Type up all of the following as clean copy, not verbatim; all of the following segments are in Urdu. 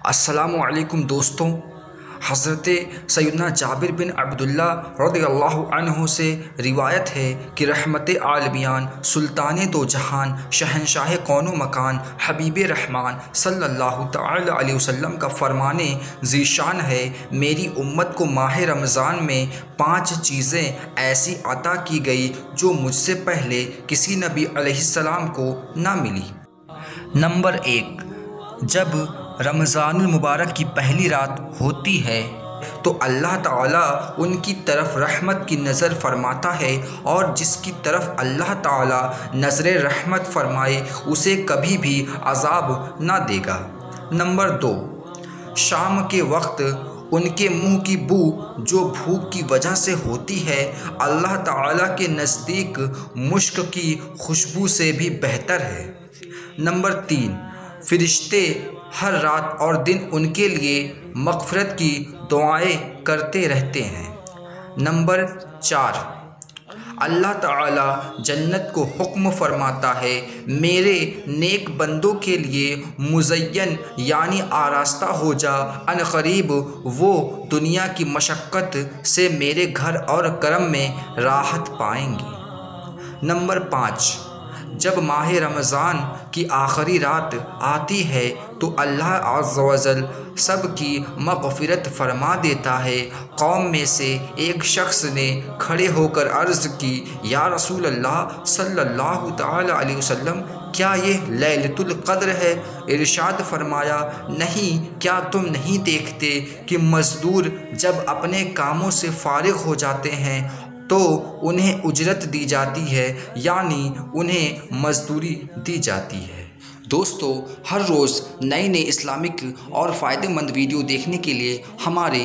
السلام علیکم دوستوں، حضرت سیدنا جابر بن عبداللہ رضی اللہ عنہ سے روایت ہے کہ رحمت عالمیان، سلطان دو جہان، شہنشاہ کون و مکان، حبیب رحمان صلی اللہ تعالی علیہ وسلم کا فرمانے ذیشان ہے، میری امت کو ماہ رمضان میں 5 چیزیں ایسی عطا کی گئی جو مجھ سے پہلے کسی نبی علیہ السلام کو نہ ملی۔ نمبر 1، جب رمضان المبارک کی پہلی رات ہوتی ہے تو اللہ تعالیٰ ان کی طرف رحمت کی نظر فرماتا ہے، اور جس کی طرف اللہ تعالیٰ نظر رحمت فرمائے اسے کبھی بھی عذاب نہ دے گا۔ نمبر 2، شام کے وقت ان کے منہ کی بو جو بھوک کی وجہ سے ہوتی ہے، اللہ تعالیٰ کے نزدیک مشک کی خوشبو سے بھی بہتر ہے۔ نمبر 3، فرشتے ہر رات اور دن ان کے لیے مغفرت کی دعائیں کرتے رہتے ہیں۔ نمبر 4، اللہ تعالیٰ جنت کو حکم فرماتا ہے، میرے نیک بندوں کے لیے مزین یعنی آراستہ ہو جا، ان قریب وہ دنیا کی مشقت سے میرے گھر اور کرم میں راحت پائیں گے۔ نمبر 5، جب ماہ رمضان کی آخری رات آتی ہے تو اللہ عز و جل سب کی مغفرت فرما دیتا ہے۔ قوم میں سے ایک شخص نے کھڑے ہو کر عرض کی، یا رسول اللہ صلی اللہ تعالی علیہ وسلم، کیا یہ لیلۃ القدر ہے؟ ارشاد فرمایا، نہیں، کیا تم نہیں دیکھتے کہ مزدور جب اپنے کاموں سے فارغ ہو جاتے ہیں تو انہیں اجرت دی جاتی ہے، یعنی انہیں مزدوری دی جاتی ہے۔ دوستو، ہر روز نئے اسلامک اور فائدہ مند ویڈیو دیکھنے کے لیے ہمارے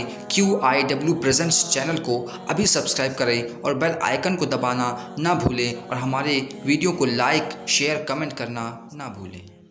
QIW پریزنٹس چینل کو ابھی سبسکرائب کریں اور بیل آئیکن کو دبانا نہ بھولیں، اور ہمارے ویڈیو کو لائک، شیئر، کمنٹ کرنا نہ بھولیں۔